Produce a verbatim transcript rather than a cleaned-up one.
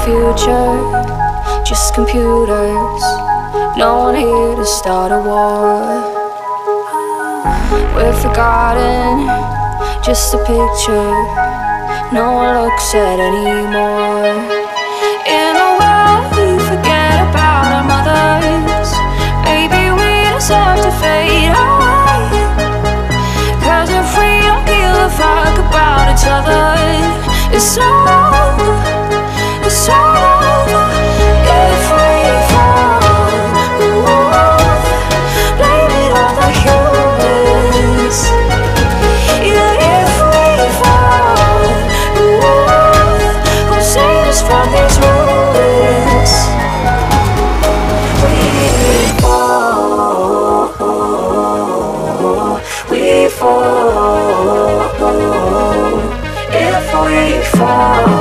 future, just computers. No one here to start a war. We're forgotten, just a picture no one looks at anymore. In a world we forget about our mothers, maybe we deserve to fade away. Cause if we don't give a fuck about each other, it's all over, it's all over. If we fall, blame it on the humans. Yeah, if we fall, who'll save us from these ruins? We fall, we fall. If we fall,